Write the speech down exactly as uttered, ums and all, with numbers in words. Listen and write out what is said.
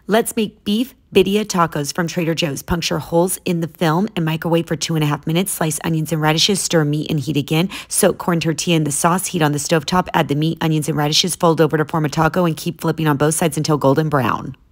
Let's make beef birria tacos from Trader Joe's. Puncture holes in the film and microwave for two and a half minutes. Slice onions and radishes, stir meat and heat again. Soak corn tortilla in the sauce, heat on the stovetop, add the meat, onions, and radishes, fold over to form a taco, and keep flipping on both sides until golden brown.